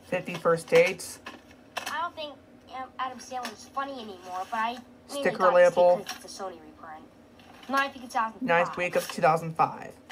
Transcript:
50 First Dates. I don't think Adam Sandler is funny anymore, but I Sticker label. It's a Sony reprint. 9th week of 2005. 9th week of 2005.